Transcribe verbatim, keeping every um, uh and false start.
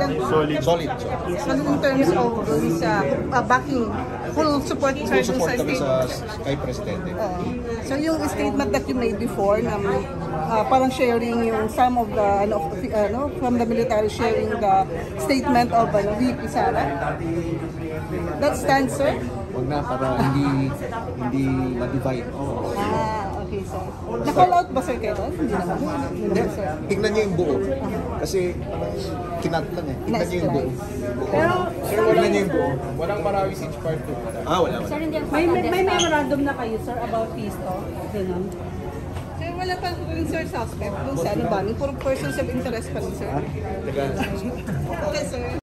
Solid. Solid. So in terms of sa uh, backing, full support Full support sa kami statement. sa kay Presidente. Uh, so yung statement that you made before na uh, parang sharing yung some of the ano, ano from the military sharing the statement of ano, V P Sara, that stands, sir? Huwag na para hindi hindi ma-divide. Ah, okay, sir. Na-call out ba, sir, kayo doon? Hindi naman. Hindi, tignan niyo yung buo. Kasi kinat lang eh. Tignan niyo yung buo. Pero, Sir, wala niyo yung buo. Walang Marawi Siege Part two. Ah, wala. wala. May, may, may memorandum na kayo, sir, about peace talk? Ganun. sir, wala pa rin, sir, suspect. Doon sa ano ba? Puro persons of interest pa rin, sir. Taga. Okay, sir.